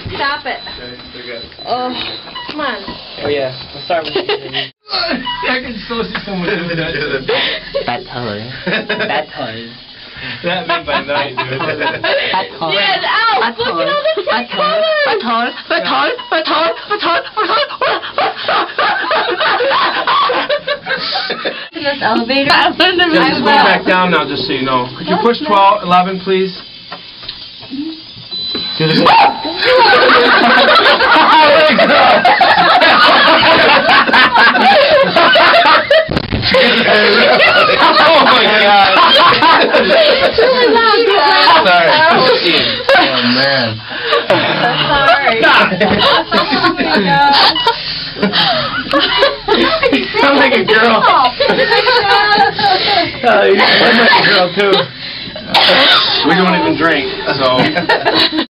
Stop it. They're good. Oh, come on. Oh yeah, we'll start with you. I can so see someone doing that. Butthole. Butthole. That made my night, dude. Butthole. Get out! Look at all the Butthole. Butthole. Butthole. Butthole. Butthole. in this elevator. Just go back down now, just so you know. Could you push 12, 11, please? Do the Oh my god! Sorry. Oh man. Sorry. Oh my god. You sound like a girl. You sound like a girl too. We don't even drink, so.